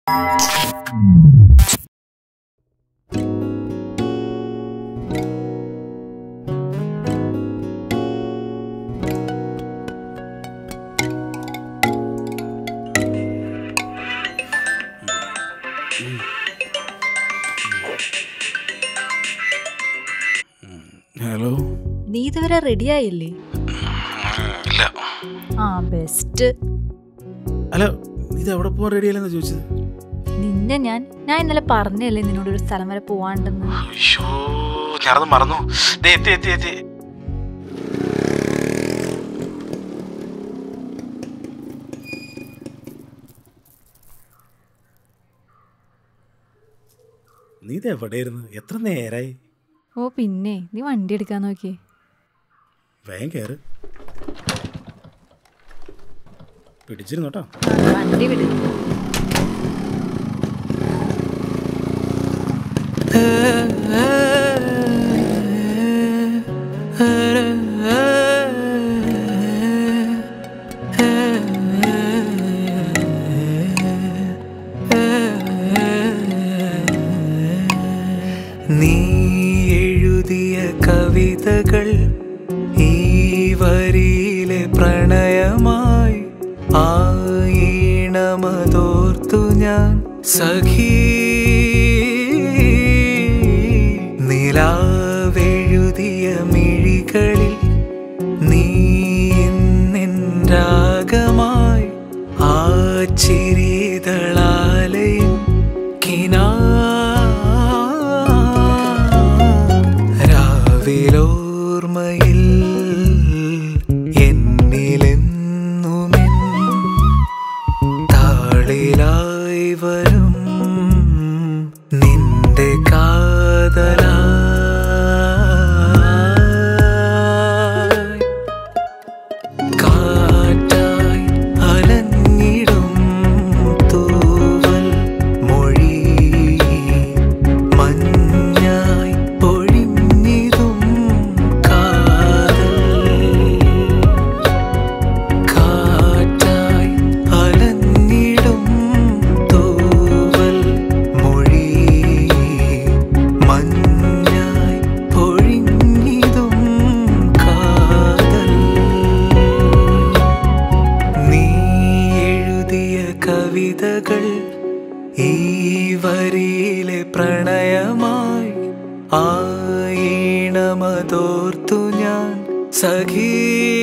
Hello, നീ ഇതുവരെ റെഡിയായില്ലേ? ഇല്ല. ആ ബെസ്റ്റ്. അല്ല, ഇത് എവിടെ പോവാൻ റെഡിയല്ലെന്ന് ചോദിച്ചത്? നിന്നെ ഞാൻ ഇന്നലെ പറഞ്ഞല്ലേ നിന്നോട് ഒരു സ്ഥലം വരെ പോവാണ്ടെന്ന്. ഞാനത് മറന്നു. നീ ഇത് എവിടെയായിരുന്നു? എത്ര നേരായി? ഓ പിന്നെ, നീ വണ്ടി എടുക്കാൻ നോക്കിയേ. വേഗം കയറ്. പിടിച്ചിരുന്നു കേട്ടോ. വണ്ടി വിട്. നീ എഴുതിയ കവിതകൾ ഈ വരിയിലെ പ്രണയമായി ആയിണമതോർത്തു ഞാൻ സഖീ. നിലാവെഴുതിയ മിഴികളിൽ നീ എന്നെൻ രാഗമായി ആ ചിരിതളാലയും കിനാ. രാവിലോർമ്മയിൽ എന്നിലെന്നുമെൻ താളിലായി വരും നിന്റെ കാതലായി. കാറ്റായി അലഞ്ഞിടും തൂവൽ മൊഴി മഞ്ഞായി പൊഴിഞ്ഞിതും കാതൽ. കാറ്റായി അലഞ്ഞിടും തൂവൽ മൊഴി മഞ്ഞായി പൊഴിഞ്ഞിതും കാതൽ. നീ എഴുതിയ കവിതകൾ ഈ വരിയിലെ പ്രണയമായി ആയിണമതോർത്തു ഞാൻ സഖീ.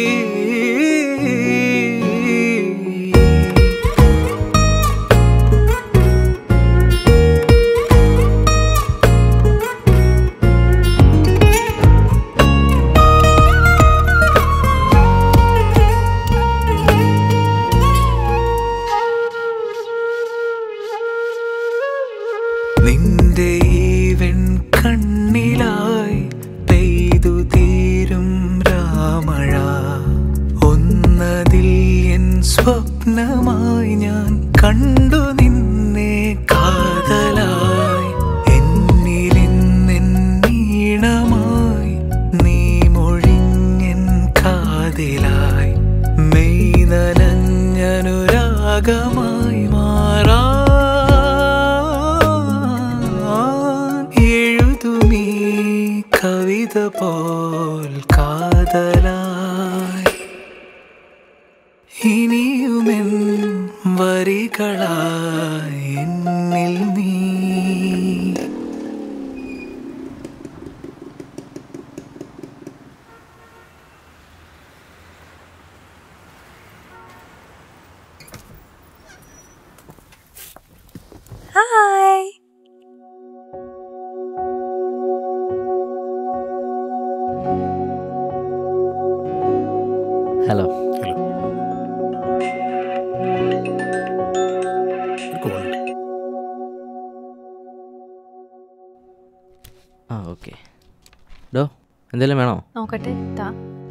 നിന്റെ ഈ വെൺകണ്ണിലായി പെയ്തു തീരും രാമഴ. ഒന്നതിൽ എൻ സ്വപ്നമായി ഞാൻ കണ്ടു നിന്നെ കാതലായി. എന്നിലെന്നെൻ ഈണമായി നീ മൊഴിഞ്ഞെൻ കാതിലായി. മെയ് നനഞ്ഞനുരാഗമായി മാറാ എഴുതുമീ കവിത പോൽ കാതലായി. ഇനിയുമെൻ വരികളായി എന്നിൽ നീ. ഹായ്. ഹലോ. ഹലോ. ഒരു കോൾ ഉണ്ട്. ആ ഓക്കെ. ഡോ എന്തെങ്കിലും വേണോ? നോക്കട്ടെ. താ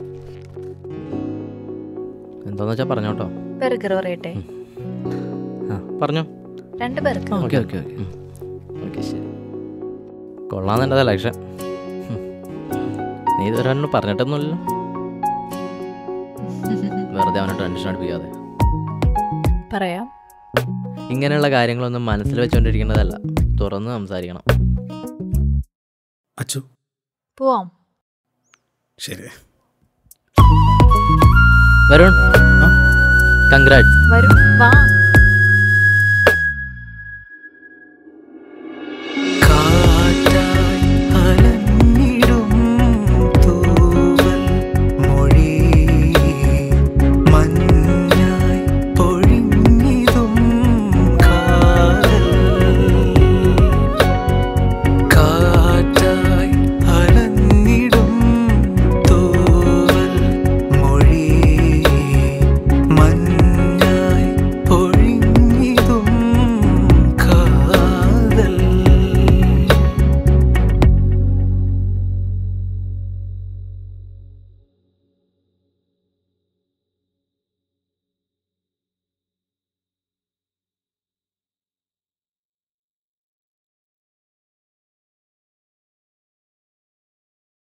എന്താന്ന് വെച്ചാൽ പറഞ്ഞോട്ടോ. ബർഗർ പറയട്ടെ? ആ പറഞ്ഞോ. 2 burger. Okay okay okay okay ശരി. കൊള്ളാന്ന് എൻ്റെ ലക്ഷ്യം. നീ ഇതുവരെ എന്നോട് പറഞ്ഞിട്ടൊന്നുമില്ലല്ലോ. വെറുതെ അവനെ ടെൻഷൻ അടുപ്പിക്കാതെ. പറയാം. ഇങ്ങനെയുള്ള കാര്യങ്ങളൊന്നും മനസ്സിൽ വെച്ചുകൊണ്ടിരിക്കേണ്ടതല്ല, തുറന്ന് സംസാരിക്കണം. അച്ചു പോവാം. ശരി. വരുൺ, ആ? കൺഗ്രാറ്റ്സ്. വരും, വാ.